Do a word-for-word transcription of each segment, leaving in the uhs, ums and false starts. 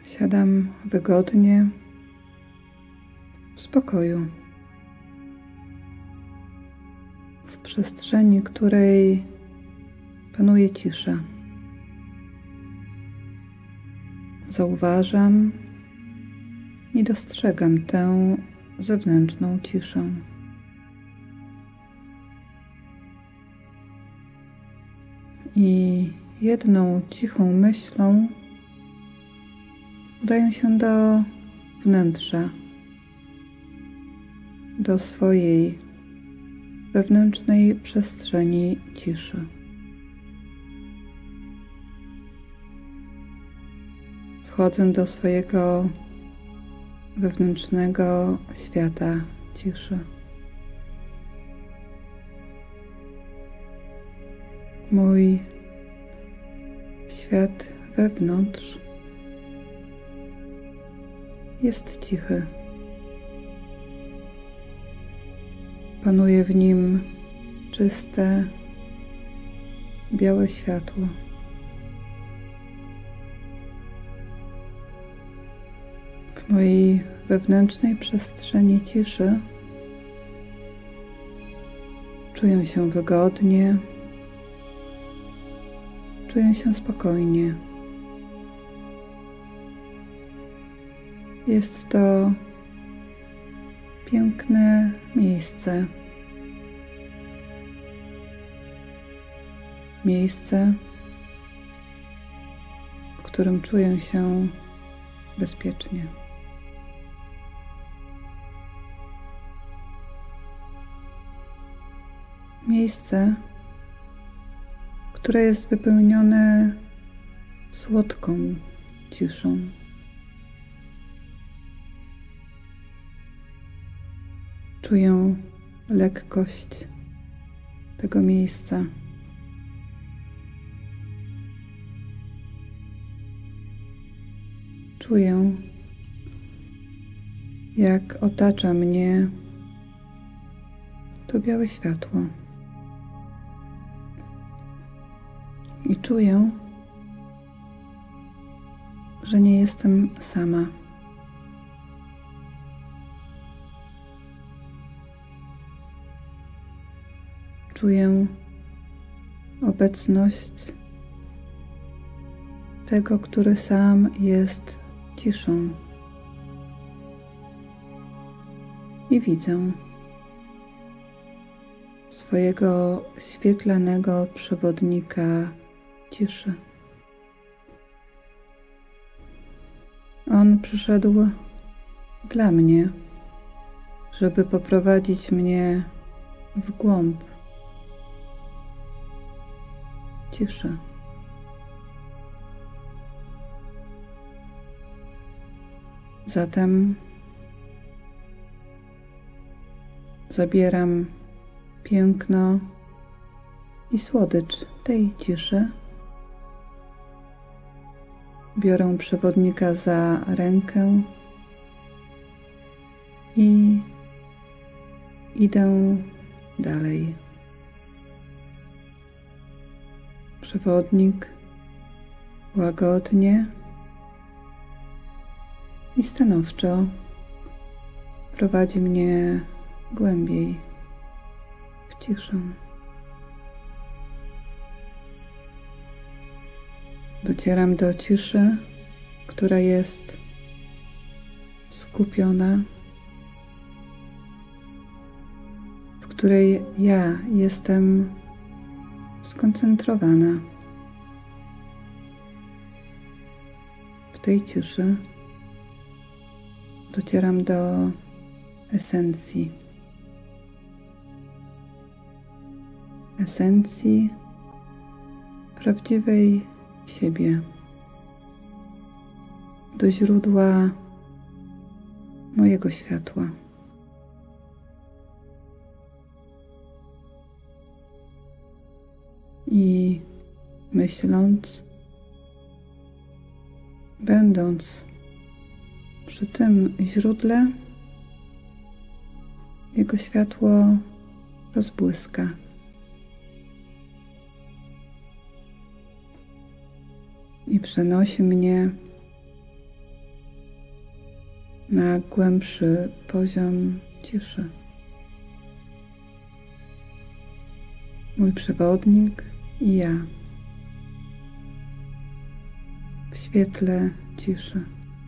Siadam wygodnie, w spokoju, w przestrzeni, której panuje cisza. Zauważam i dostrzegam tę zewnętrzną ciszę. I jedną cichą myślą udaję się do wnętrza, do swojej wewnętrznej przestrzeni ciszy. Wchodzę do swojego wewnętrznego świata ciszy. Mój świat wewnątrz jest cichy. Panuje w nim czyste, białe światło. W mojej wewnętrznej przestrzeni ciszy czuję się wygodnie, czuję się spokojnie. Jest to piękne miejsce. Miejsce, w którym czuję się bezpiecznie. Miejsce, które jest wypełnione słodką ciszą. Czuję lekkość tego miejsca. Czuję, jak otacza mnie to białe światło. I czuję, że nie jestem sama. Czuję obecność tego, który sam jest ciszą. I widzę swojego świetlanego przewodnika ciszy. On przyszedł dla mnie, żeby poprowadzić mnie w głąb ciszy. Zatem zabieram piękno i słodycz tej ciszy. Biorę przewodnika za rękę i idę dalej. Przewodnik łagodnie i stanowczo prowadzi mnie głębiej w ciszę. Docieram do ciszy, która jest skupiona, w której ja jestem skoncentrowana. W tej ciszy docieram do esencji. Esencji prawdziwej siebie. Do źródła mojego światła. I myśląc, będąc przy tym źródle, jego światło rozbłyska. I przenosi mnie na głębszy poziom ciszy. Mój przewodnik i ja w świetle ciszy.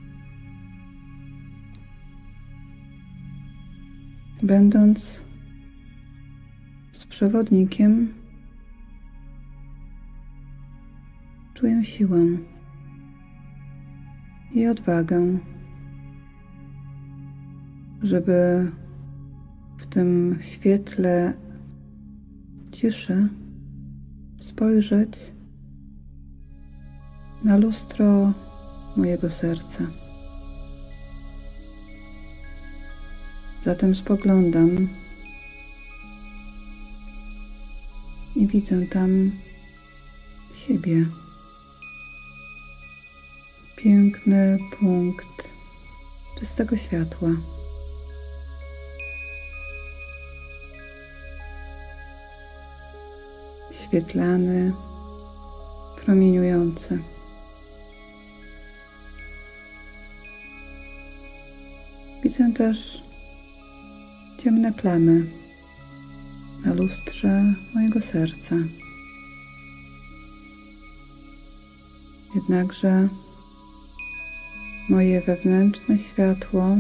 Będąc z przewodnikiem, czuję siłę i odwagę, żeby w tym świetle ciszy spojrzeć na lustro mojego serca. Zatem spoglądam i widzę tam siebie. Piękny punkt czystego światła. Świetlany, promieniujący. Widzę też ciemne plamy na lustrze mojego serca. Jednakże moje wewnętrzne światło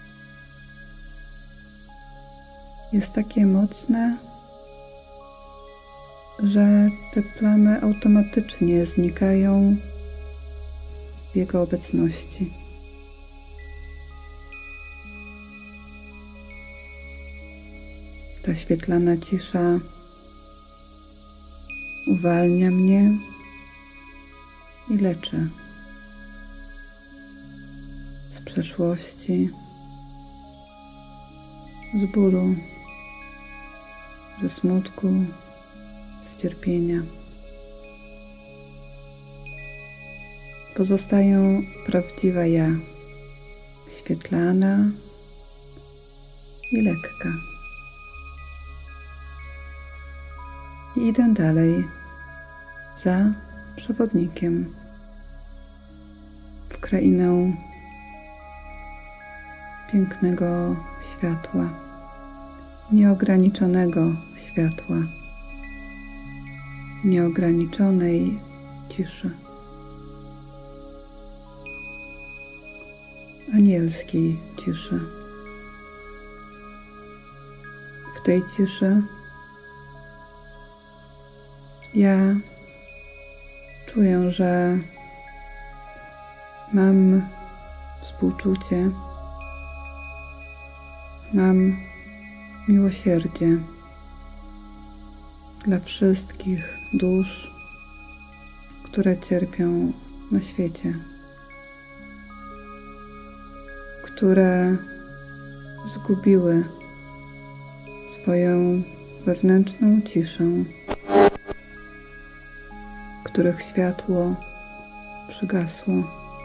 jest takie mocne, że te plamy automatycznie znikają w jego obecności. Ta świetlana cisza uwalnia mnie i leczy z przeszłości, z bólu, ze smutku, z cierpienia. Pozostaję prawdziwa ja, świetlana i lekka. I idę dalej za przewodnikiem w krainę pięknego światła, nieograniczonego światła, nieograniczonej ciszy, anielskiej ciszy. W tej ciszy ja czuję, że mam współczucie, mam miłosierdzie dla wszystkich dusz, które cierpią na świecie, które zgubiły swoją wewnętrzną ciszę, których światło przygasło,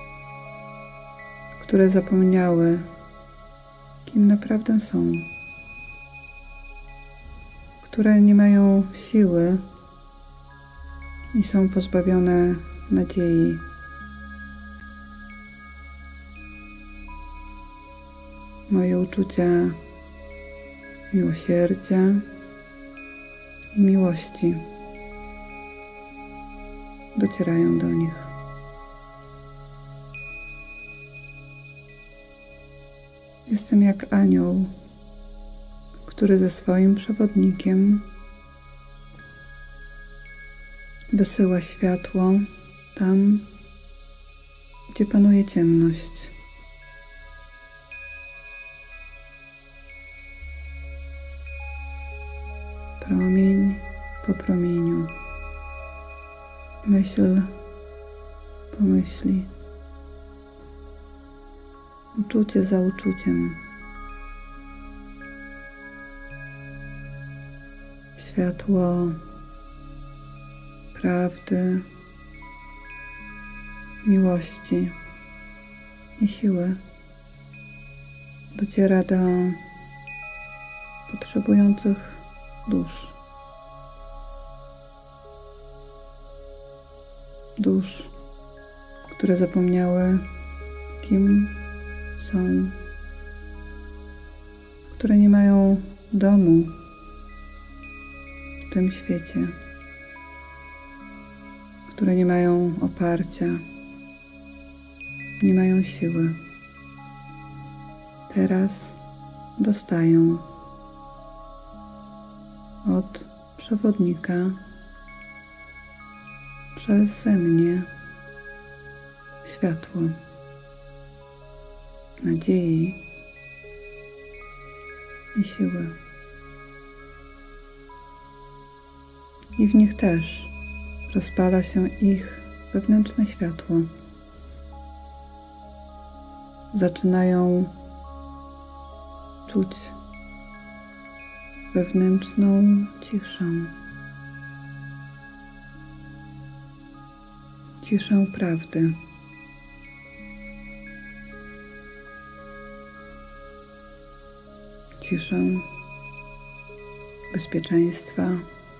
które zapomniały, kim naprawdę są, które nie mają siły i są pozbawione nadziei. Moje uczucia miłosierdzia i miłości docierają do nich. Jestem jak anioł, który ze swoim przewodnikiem wysyła światło tam, gdzie panuje ciemność. Promień po promieniu, myśl po myśli, uczucie za uczuciem. Światło prawdy, miłości i siły dociera do potrzebujących dusz. Dusz, które zapomniały, kim są, które nie mają domu w tym świecie, które nie mają oparcia, nie mają siły. Teraz dostają od przewodnika przeze mnie światło nadziei i siły. I w nich też rozpala się ich wewnętrzne światło. Zaczynają czuć wewnętrzną ciszę. Ciszę prawdy. Ciszę bezpieczeństwa.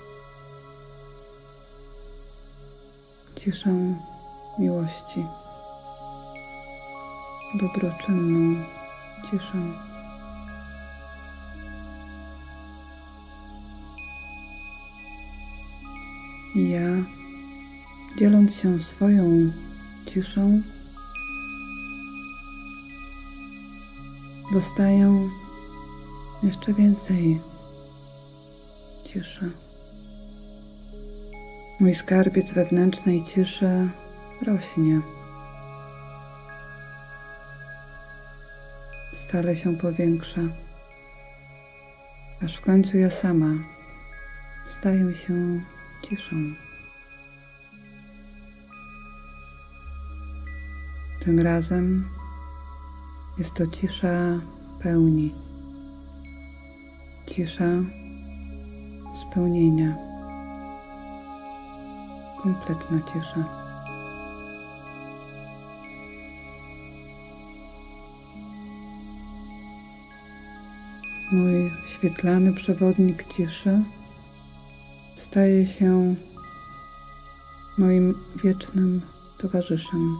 Ciszę miłości. Dobroczynną ciszę. I ja, dzieląc się swoją ciszą, dostaję jeszcze więcej ciszy. Mój skarbiec wewnętrznej ciszy rośnie. Stale się powiększa, aż w końcu ja sama staję się ciszą. Tym razem jest to cisza pełni, cisza spełnienia, kompletna cisza. Mój świetlany przewodnik ciszy staje się moim wiecznym towarzyszem.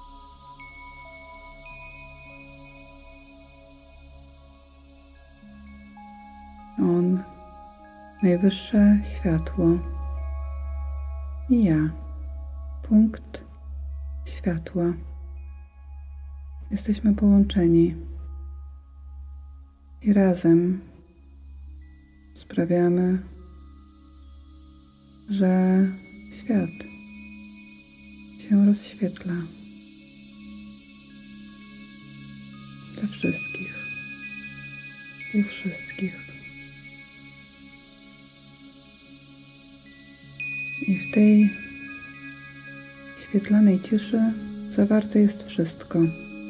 On, najwyższe światło, i ja, punkt światła. Jesteśmy połączeni i razem sprawiamy, że świat się rozświetla dla wszystkich, u wszystkich. I w tej świetlanej ciszy zawarte jest wszystko.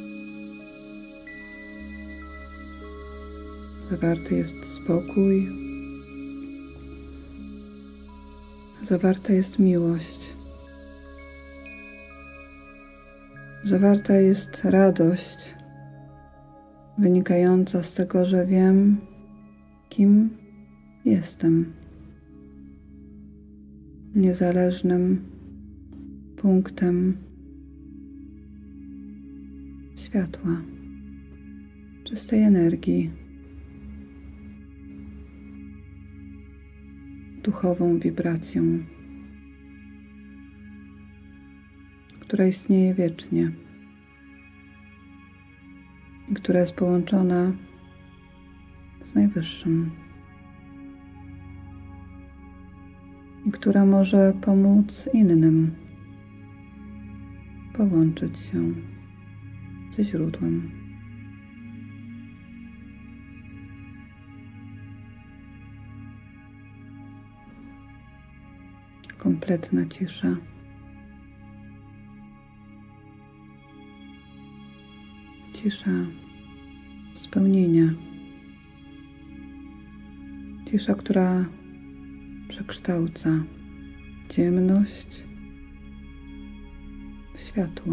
Zawarty jest spokój, zawarta jest miłość, zawarta jest radość wynikająca z tego, że wiem, kim jestem. Niezależnym punktem światła, czystej energii, duchową wibracją, która istnieje wiecznie i która jest połączona z Najwyższym i która może pomóc innym połączyć się ze źródłem. Kompletna cisza. Cisza spełnienia. Cisza, która przekształca ciemność w światło.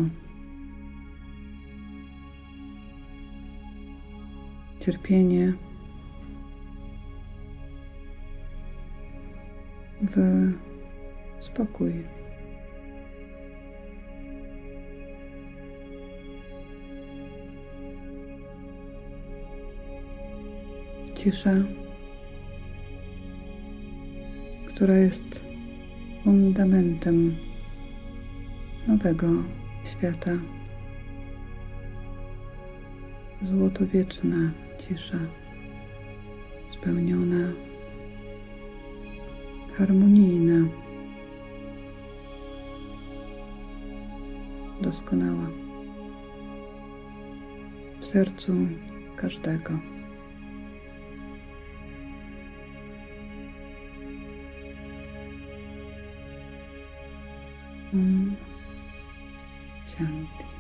Cierpienie w spokój. cisza, która jest fundamentem nowego świata. Złotowieczna cisza, spełniona, harmonijna, doskonała w sercu każdego. Om Shanti.